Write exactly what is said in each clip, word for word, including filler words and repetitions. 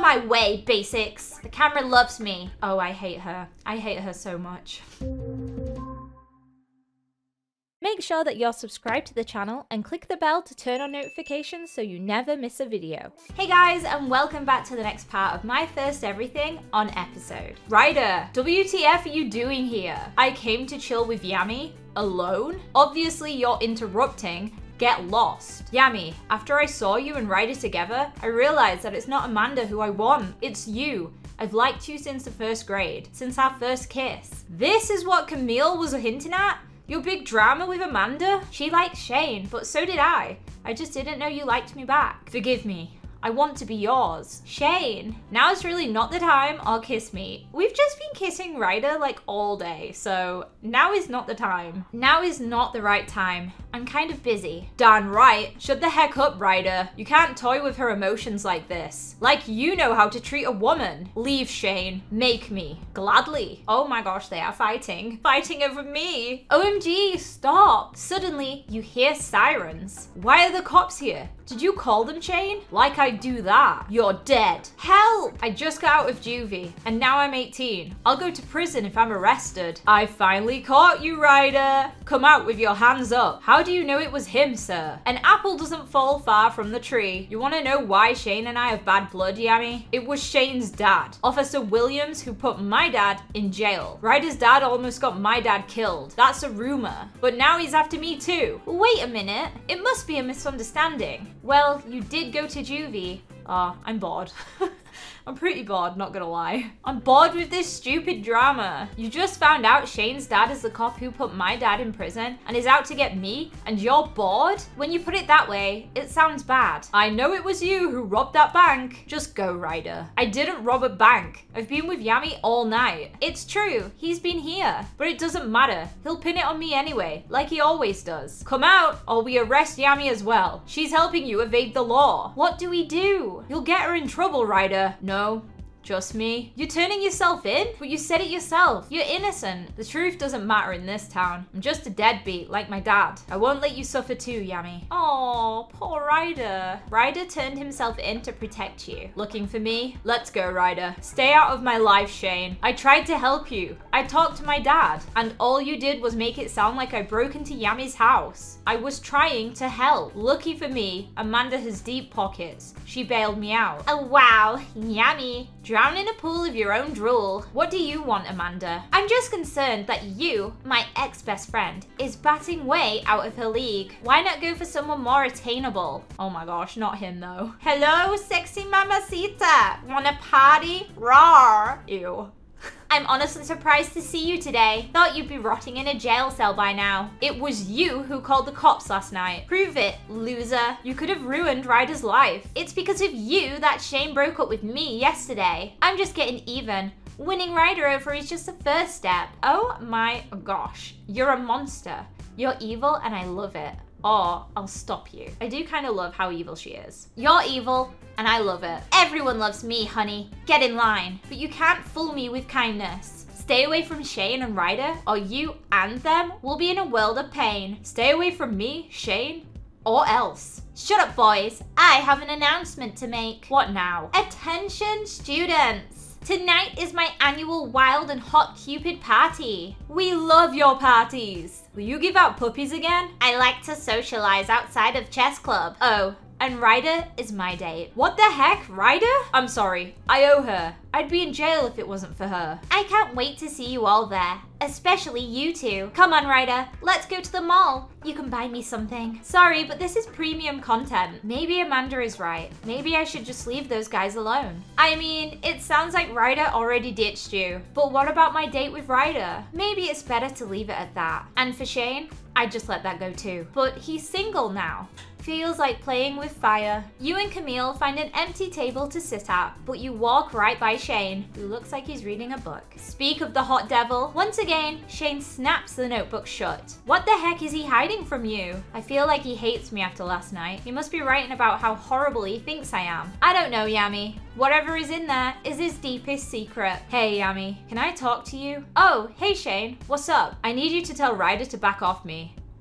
my way, basics. The camera loves me. Oh, I hate her. I hate her so much. Make sure that you're subscribed to the channel and click the bell to turn on notifications so you never miss a video. Hey guys, and welcome back to the next part of my first everything on episode. Ryder, W T F are you doing here? I came to chill with Yami alone? Obviously you're interrupting. Get lost. Yami, after I saw you and Ryder together, I realized that it's not Amanda who I want, it's you. I've liked you since the first grade, since our first kiss. This is what Camille was hinting at? Your big drama with Amanda? She liked Shane, but so did I. I just didn't know you liked me back. Forgive me. I want to be yours. Shane, now is really not the time, or kiss me. We've just been kissing Ryder like all day, so now is not the time. Now is not the right time. I'm kind of busy. Darn right. Shut the heck up, Ryder. You can't toy with her emotions like this. Like you know how to treat a woman. Leave, Shane. Make me. Gladly. Oh my gosh, they are fighting. Fighting over me. O M G, stop. Suddenly, you hear sirens. Why are the cops here? Did you call them, Shane? Like I do that. You're dead. Help! I just got out of juvie, and now I'm eighteen. I'll go to prison if I'm arrested. I finally caught you, Ryder. Come out with your hands up. How do you know it was him, sir? An apple doesn't fall far from the tree. You want to know why Shane and I have bad blood, Yami? It was Shane's dad, Officer Williams, who put my dad in jail. Ryder's dad almost got my dad killed. That's a rumor. But now he's after me too. Wait a minute. It must be a misunderstanding. Well, you did go to juvie. Ah, oh, I'm bored. I'm pretty bored, not gonna lie. I'm bored with this stupid drama. You just found out Shane's dad is the cop who put my dad in prison and is out to get me, and you're bored? When you put it that way, it sounds bad. I know it was you who robbed that bank. Just go, Ryder. I didn't rob a bank. I've been with Yami all night. It's true, he's been here. But it doesn't matter. He'll pin it on me anyway, like he always does. Come out, or we arrest Yami as well. She's helping you evade the law. What do we do? You'll get her in trouble, Ryder. No. No, just me. You're turning yourself in? But you said it yourself. You're innocent. The truth doesn't matter in this town. I'm just a deadbeat, like my dad. I won't let you suffer too, Yami. Aw, poor Ryder. Ryder turned himself in to protect you. Looking for me? Let's go, Ryder. Stay out of my life, Shane. I tried to help you. I talked to my dad, and all you did was make it sound like I broke into Yami's house. I was trying to help. Lucky for me, Amanda has deep pockets. She bailed me out. Oh wow, Yami. Drown in a pool of your own drool. What do you want, Amanda? I'm just concerned that you, my ex-best friend, is batting way out of her league. Why not go for someone more attainable? Oh my gosh, not him though. Hello, sexy mamacita. Wanna party? Rawr. Ew. I'm honestly surprised to see you today. Thought you'd be rotting in a jail cell by now. It was you who called the cops last night. Prove it, loser. You could have ruined Ryder's life. It's because of you that Shane broke up with me yesterday. I'm just getting even. Winning Ryder over is just the first step. Oh my gosh. You're a monster. You're evil and I love it. Or I'll stop you. I do kind of love how evil she is. You're evil, and I love it. Everyone loves me, honey. Get in line. But you can't fool me with kindness. Stay away from Shane and Ryder, or you and them will be in a world of pain. Stay away from me, Shane, or else. Shut up, boys. I have an announcement to make. What now? Attention, students. Tonight is my annual Wild and Hot Cupid party. We love your parties. Will you give out puppies again? I like to socialize outside of chess club. Oh, and Ryder is my date. What the heck, Ryder? I'm sorry, I owe her. I'd be in jail if it wasn't for her. I can't wait to see you all there, especially you two. Come on, Ryder, let's go to the mall. You can buy me something. Sorry, but this is premium content. Maybe Amanda is right. Maybe I should just leave those guys alone. I mean, it sounds like Ryder already ditched you. But what about my date with Ryder? Maybe it's better to leave it at that. And for Shane, I'd just let that go too. But he's single now. Feels like playing with fire. You and Camille find an empty table to sit at, but you walk right by Shane, who looks like he's reading a book. Speak of the hot devil. Once again, Shane snaps the notebook shut. What the heck is he hiding from you? I feel like he hates me after last night. He must be writing about how horrible he thinks I am. I don't know, Yami. Whatever is in there is his deepest secret. Hey, Yami, can I talk to you? Oh, hey Shane, what's up? I need you to tell Ryder to back off me.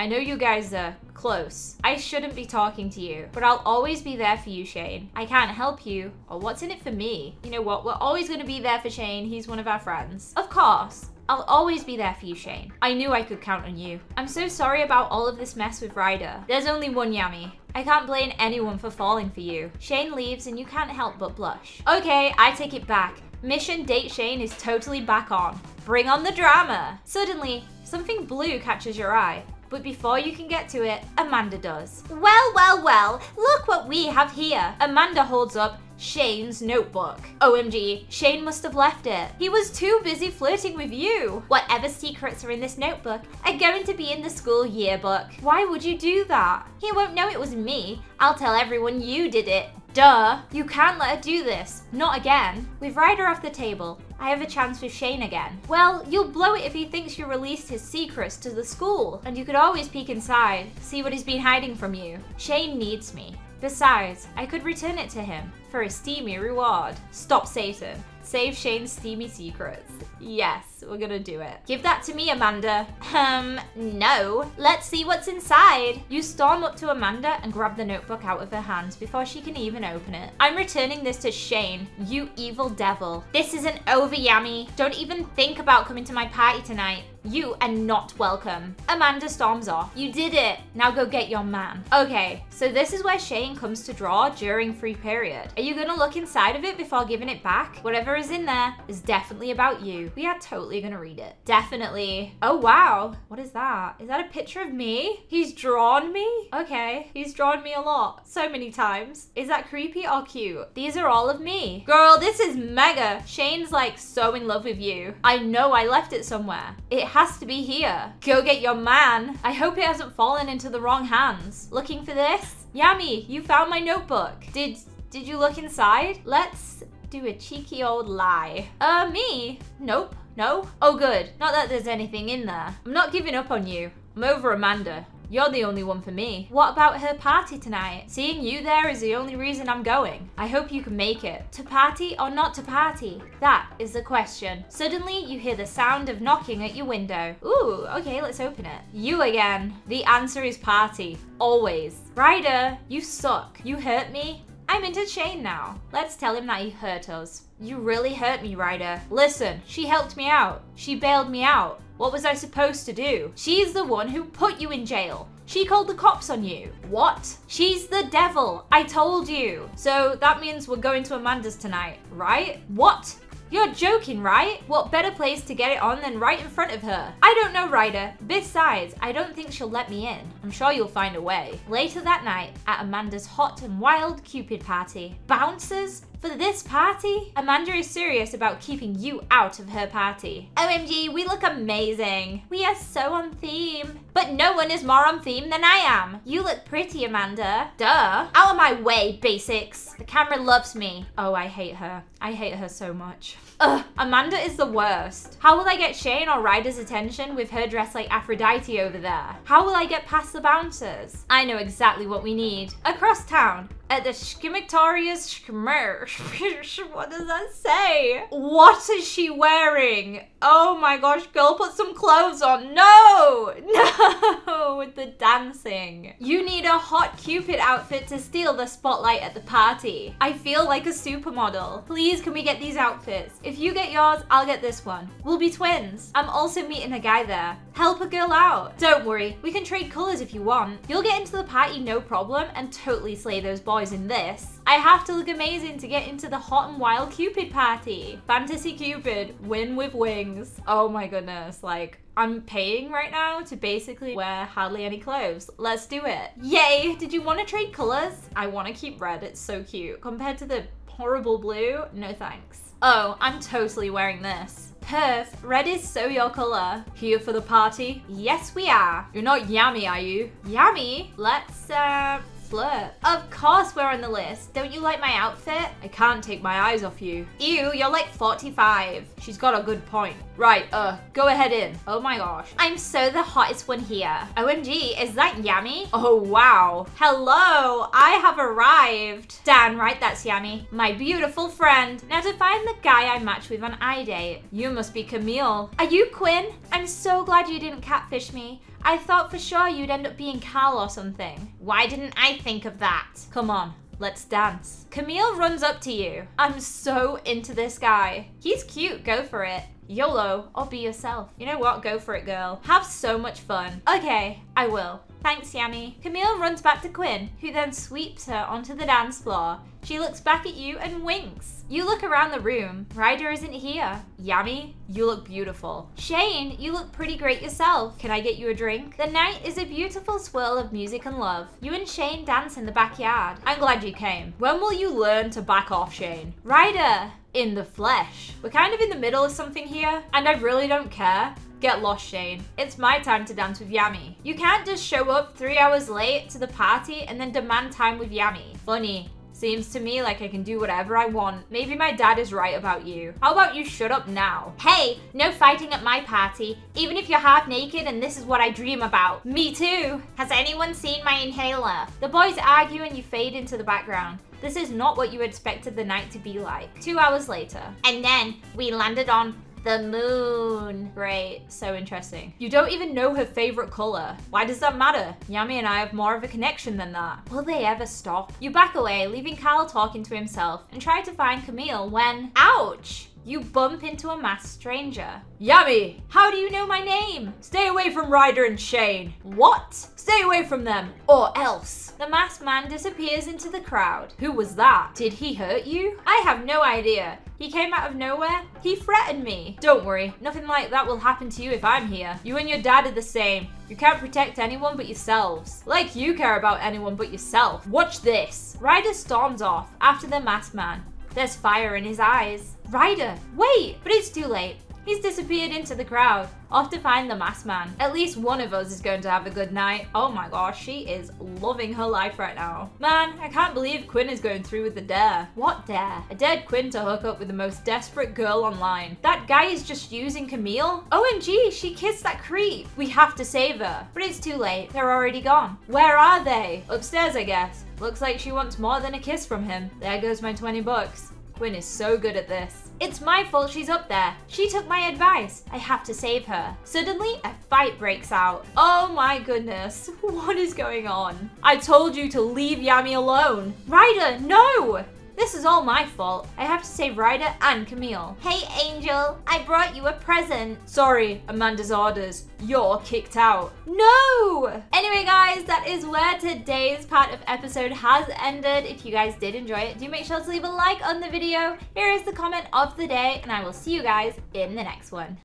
I know you guys are close. I shouldn't be talking to you, but I'll always be there for you, Shane. I can't help you, or what's in it for me? You know what? We're always going to be there for Shane. He's one of our friends. Of course. I'll always be there for you, Shane. I knew I could count on you. I'm so sorry about all of this mess with Ryder. There's only one Yami. I can't blame anyone for falling for you. Shane leaves and you can't help but blush. Okay, I take it back. Mission Date Shane is totally back on. Bring on the drama. Suddenly, something blue catches your eye. But before you can get to it, Amanda does. Well, well, well, look what we have here. Amanda holds up Shane's notebook. O M G, Shane must have left it. He was too busy flirting with you. Whatever secrets are in this notebook are going to be in the school yearbook. Why would you do that? He won't know it was me. I'll tell everyone you did it. Duh. You can't let her do this. Not again. With Ryder off the table, I have a chance with Shane again. Well, you'll blow it if he thinks you released his secrets to the school. And you could always peek inside, see what he's been hiding from you. Shane needs me. Besides, I could return it to him for a steamy reward. Stop, Satan. Save Shane's steamy secrets. Yes, we're gonna do it. Give that to me, Amanda. Um, no. Let's see what's inside. You storm up to Amanda and grab the notebook out of her hands before she can even open it. I'm returning this to Shane, you evil devil. This isn't over, Yami. Don't even think about coming to my party tonight. You are not welcome. Amanda storms off. You did it. Now go get your man. Okay, so this is where Shane comes to draw during free period. Are you gonna look inside of it before giving it back? Whatever is in there is definitely about you. We are totally gonna read it. Definitely. Oh, wow. What is that? Is that a picture of me? He's drawn me? Okay. He's drawn me a lot. So many times. Is that creepy or cute? These are all of me. Girl, this is mega. Shane's like so in love with you. I know I left it somewhere. It has to be here. Go get your man. I hope it hasn't fallen into the wrong hands. Looking for this? Yami, you found my notebook. Did, did you look inside? Let's do a cheeky old lie. Uh, me? Nope. No? Oh, good. Not that there's anything in there. I'm not giving up on you. I'm over Amanda. You're the only one for me. What about her party tonight? Seeing you there is the only reason I'm going. I hope you can make it. To party or not to party? That is the question. Suddenly, you hear the sound of knocking at your window. Ooh, okay, let's open it. You again. The answer is party. Always. Ryder, you suck. You hurt me. I'm into Shane now. Let's tell him that he hurt us. You really hurt me, Ryder. Listen, she helped me out. She bailed me out. What was I supposed to do? She's the one who put you in jail. She called the cops on you. What? She's the devil. I told you. So that means we're going to Amanda's tonight, right? What? You're joking, right? What better place to get it on than right in front of her? I don't know, Ryder. Besides, I don't think she'll let me in. I'm sure you'll find a way. Later that night, at Amanda's hot and wild Cupid party. Bouncers? For this party? Amanda is serious about keeping you out of her party. O M G, we look amazing. We are so on theme. But no one is more on theme than I am. You look pretty, Amanda. Duh. Out of my way, basics. The camera loves me. Oh, I hate her. I hate her so much. Ugh, Amanda is the worst. How will I get Shane or Ryder's attention with her dressed like Aphrodite over there? How will I get past the bouncers? I know exactly what we need. Across town, at the Schimictoria's Schmer. What does that say? What is she wearing? Oh my gosh, girl, put some clothes on. No! No! With the dancing. You need a hot Cupid outfit to steal the spotlight at the party. I feel like a supermodel. Please, can we get these outfits? If you get yours, I'll get this one. We'll be twins. I'm also meeting a guy there. Help a girl out. Don't worry, we can trade colors if you want. You'll get into the party no problem and totally slay those boys in this. I have to look amazing to get into the hot and wild Cupid party. Fantasy Cupid, win with wings. Oh my goodness, like, I'm paying right now to basically wear hardly any clothes. Let's do it. Yay! Did you want to trade colors? I want to keep red, it's so cute. Compared to the horrible blue, no thanks. Oh, I'm totally wearing this. Perf, red is so your color. Here for the party? Yes, we are. You're not Yami, are you? Yami? Let's, uh... flirt. Of course we're on the list. Don't you like my outfit? I can't take my eyes off you. Ew, you're like forty-five. She's got a good point. Right, uh, go ahead in. Oh my gosh. I'm so the hottest one here. O M G, is that Yami? Oh wow. Hello, I have arrived. Dan, right, that's Yami. My beautiful friend. Now to find the guy I matched with on iDate. You must be Camille. Are you Quinn? I'm so glad you didn't catfish me. I thought for sure you'd end up being Cal or something. Why didn't I think of that? Come on. Let's dance. Camille runs up to you. I'm so into this guy. He's cute, go for it. YOLO, or be yourself. You know what? Go for it, girl. Have so much fun. Okay, I will. Thanks, Yami. Camille runs back to Quinn, who then sweeps her onto the dance floor. She looks back at you and winks. You look around the room. Ryder isn't here. Yami, you look beautiful. Shane, you look pretty great yourself. Can I get you a drink? The night is a beautiful swirl of music and love. You and Shane dance in the backyard. I'm glad you came. When will you learn to back off, Shane? Ryder, in the flesh. We're kind of in the middle of something here, and I really don't care. Get lost, Shane. It's my time to dance with Yami. You can't just show up three hours late to the party and then demand time with Yami. Funny. Seems to me like I can do whatever I want. Maybe my dad is right about you. How about you shut up now? Hey, no fighting at my party, even if you're half naked and this is what I dream about. Me too. Has anyone seen my inhaler? The boys argue and you fade into the background. This is not what you expected the night to be like. Two hours later. And then we landed on the moon. Great, so interesting. You don't even know her favorite color. Why does that matter? Yami and I have more of a connection than that. Will they ever stop? You back away, leaving Cal talking to himself, and try to find Camille when, ouch! You bump into a masked stranger. Yami, how do you know my name? Stay away from Ryder and Shane. What? Stay away from them, or else. The masked man disappears into the crowd. Who was that? Did he hurt you? I have no idea. He came out of nowhere. He threatened me. Don't worry, nothing like that will happen to you if I'm here. You and your dad are the same. You can't protect anyone but yourselves. Like you care about anyone but yourself. Watch this. Ryder storms off after the masked man. There's fire in his eyes. Ryder, wait! But it's too late. He's disappeared into the crowd, off to find the masked man. At least one of us is going to have a good night. Oh my gosh, she is loving her life right now. Man, I can't believe Quinn is going through with the dare. What dare? I dared Quinn to hook up with the most desperate girl online. That guy is just using Camille? O M G, she kissed that creep. We have to save her. But it's too late. They're already gone. Where are they? Upstairs, I guess. Looks like she wants more than a kiss from him. There goes my twenty bucks. Quinn is so good at this. It's my fault she's up there. She took my advice. I have to save her. Suddenly, a fight breaks out. Oh my goodness. What is going on? I told you to leave Yami alone. Ryder, no! This is all my fault. I have to save Ryder and Camille. Hey, Angel. I brought you a present. Sorry, Amanda's orders. You're kicked out. No! Anyway, guys, that is where today's part of episode has ended. If you guys did enjoy it, do make sure to leave a like on the video. Here is the comment of the day, and I will see you guys in the next one.